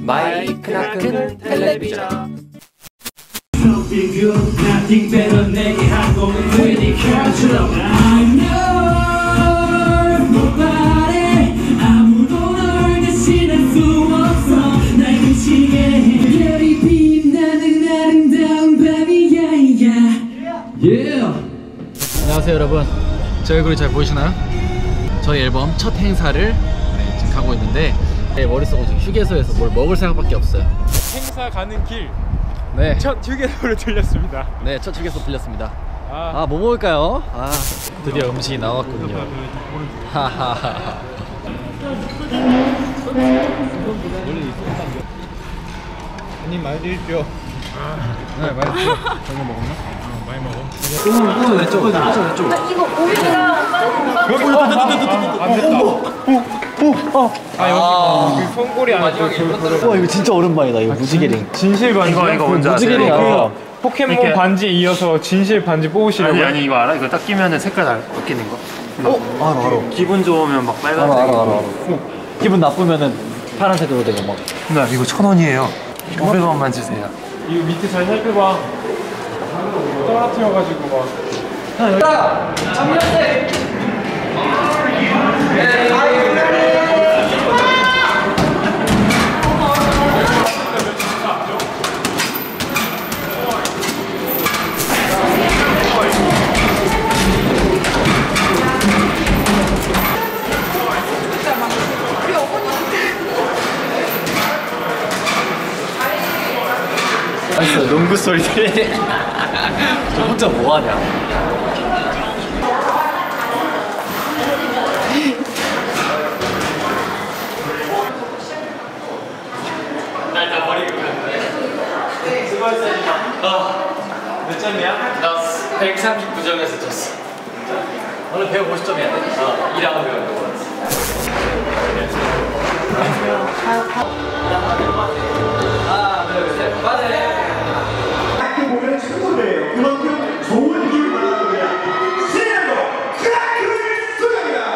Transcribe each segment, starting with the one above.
마이크나 큰 텔레비전. Nothing better 내게 항공은 pretty cultural. I know nobody 아무도 널 대신할 수 없어. 날 그치게 별이 빛나는 아름다운 밤이야. Yeah. 안녕하세요 여러분. 제 얼굴이 잘 보이시나요? 저희 앨범 첫 행사를 지금 가고 있는데 머릿속은 지금 휴게소에서 뭘 먹을 생각밖에 없어요. 행사 가는 길 네. 첫 휴게소를 들렸습니다. 네, 첫 휴게소 들렸습니다. 뭐 먹을까요? 드디어 음식이 나왔군요. 하하하. 아니 많이 드십시오. 네, 많이 드세요. 저거 먹었나? 많이 먹어. 왼쪽. 이거 오미랑 여기 손골이 안 와 이거 진짜 오랜만이다. 이거 무지개링. 진실 반지. 이거 뭔지 무지개링. 아세요? 포켓몬 반지에 이어서 진실 반지 뽑으시려고요? 아니 이거 알아? 이거 딱 끼면은 색깔 다 바뀌는 거. 알아. 기분 좋으면 막 빨간색. 알아. 기분 나쁘면은 파란색으로 되고 막. 나 이거 1,000원이에요. 500원만 주세요. 이거 밑에 잘 살펴봐. 떨어뜨려가지고 막. 맛있어. 농구 소리 들리네. 저 혼자 뭐하냐? 나 일단 머리 긁었는데 수고했어. 몇 점이야? 나 139점에서 졌어. 오늘 150점이야 돼? 2라운드 정도. 하나, 둘, 셋, 빠져. 보면 최고예요. 그만큼 좋은 기분 바랍니다. 신나고 크라크를 쏘입니다.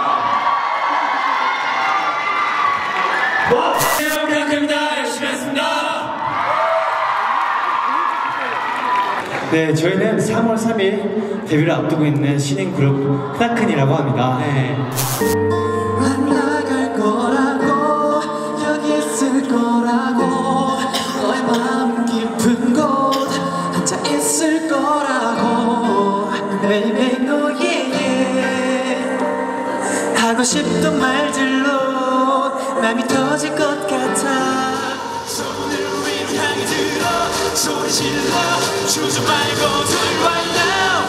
네, 저희는 3월 3일 데뷔를 앞두고 있는 신인 그룹 크라큰이라고 합니다. 네. 난 나갈 거라고 여기 있을 거라고 너의 마음 깊은 곳 앉아 있을 거라고 Baby 너에게 하고 싶던 말들로 맘이 터질 것 같아 손을 위로 향해 들어 소리 질러 주저 말고 do it right now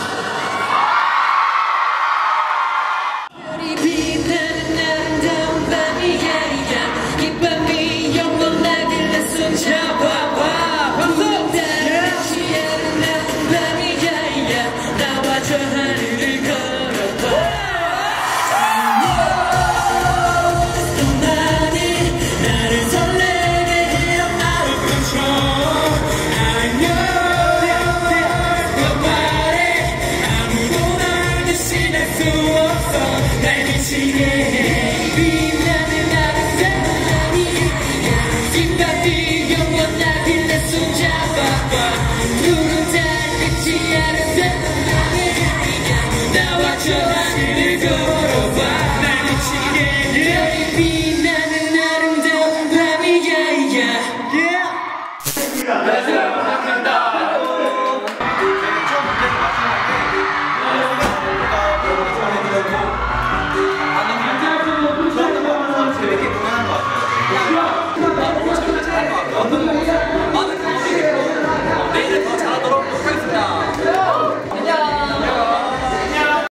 별이 빛나는 아름다운 밤이야 이 밤이 영원하길 내 손 잡아봐 방송 다르지 않은 밤이야 나와줘 하늘을 걸어봐 너만이 나를 설레게 해요 나를 멈춰 I know 너 말해 아무도 날 대신할 수 없어 날 미치게 해 빛나는 아름다운 밤이야 이 밤이 영원하길 내 손 잡아봐 누군 달빛이 아름다운 밤이야 나와줘 하늘을 걸어봐 날 미치게 해 빛나는 아름다운 밤이야